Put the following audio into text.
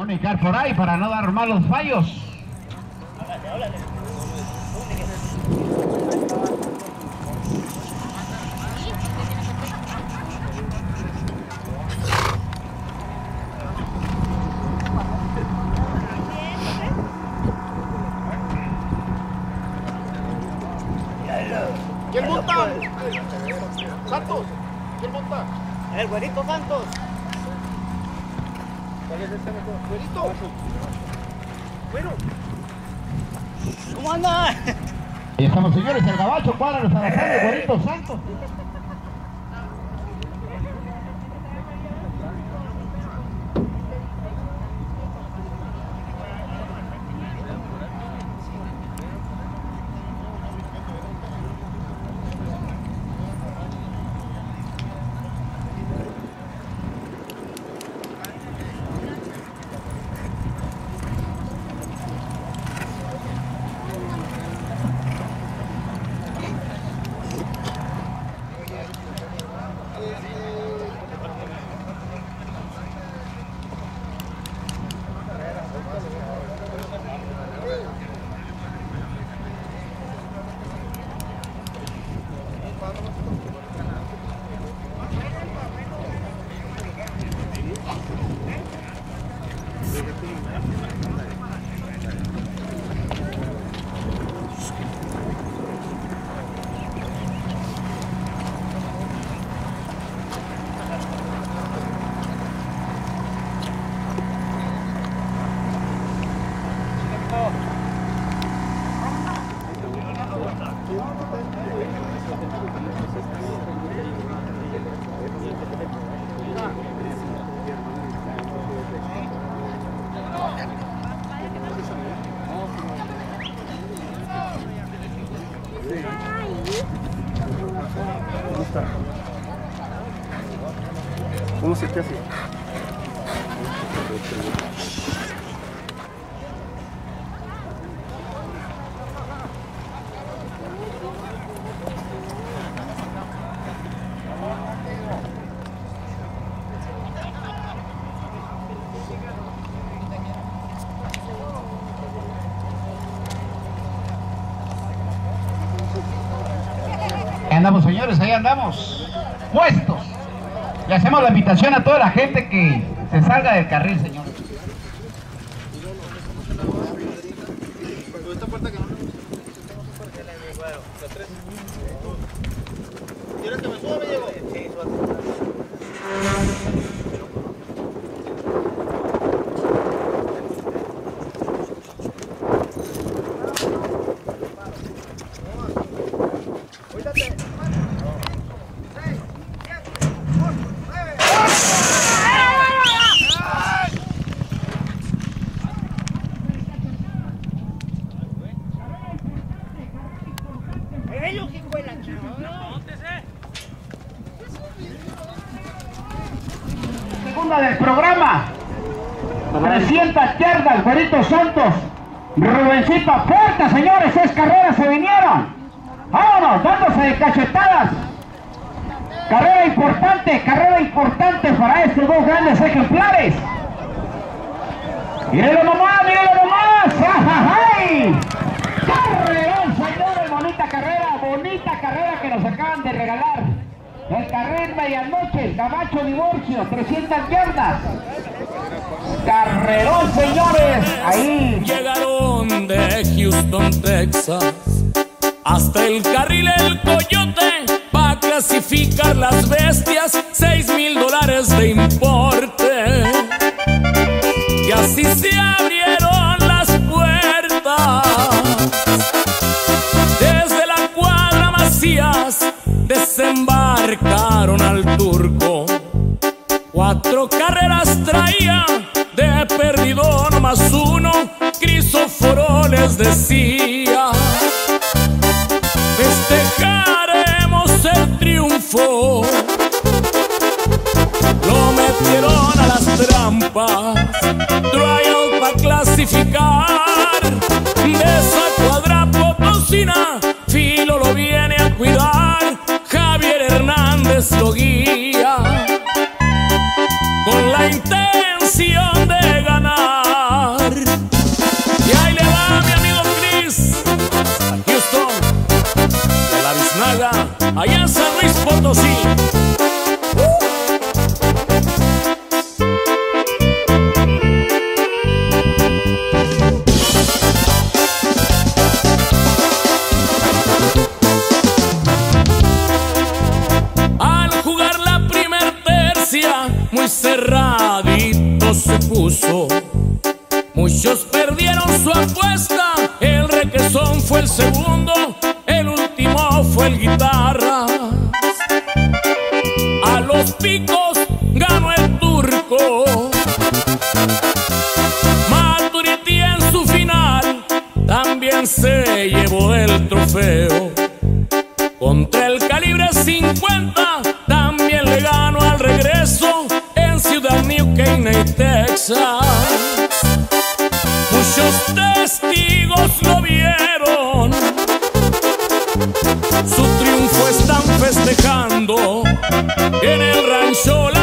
comunicar por ahí para no dar malos fallos. ¿Quién monta? Santos. ¿Quién monta? El güerito Santos. ¿Cuál es este mejor? ¿Güerito? Bueno. ¿Cómo anda? Ahí estamos, señores, el gabacho cuadra los alazanes, Güerito Santos. ¿Cómo se te hace? Ahí andamos, señores, ahí andamos, puestos. Le hacemos la invitación a toda la gente que se salga del carril, señores. ¿Quieres que me suba, me llevo? Sí, Segunda del programa, 300 yardas, Güerito Santos, Rubencito Puerta, señores, es carrera, se vinieron. Vámonos, dándose de cachetadas. Carrera importante para estos dos grandes ejemplares. Mírenlo nomás, ¡ajajay! Carrerón, señores, bonita carrera que nos acaban de regalar. El carril medianoche, el Gabacho Divorcio, 300 yardas. Carrerón, señores, ahí. Llegaron de Houston, Texas, hasta el carril El Coyote, pa' clasificar las bestias, $6,000 de importe. Y así se abrieron las puertas. Desde la cuadra Macías desembarcaron al Turco. 4 carreras traía, de perdido nomás uno, Crisóforo les decía: festejaremos el triunfo. Lo metieron a las trampas, trial pa' clasificar. De esa cuadra potosina, Filo lo viene a cuidar, Javier Hernández lo guía, con la intención de ganar. el segundo, el último fue el guitarra. A los picos ganó el turco. Maturity en su final también se llevó el trofeo. Contra el calibre 50 también le ganó al regreso en Ciudad New Caney, Texas. Muchos testigos lo vieron, su triunfo están festejando en el rancho La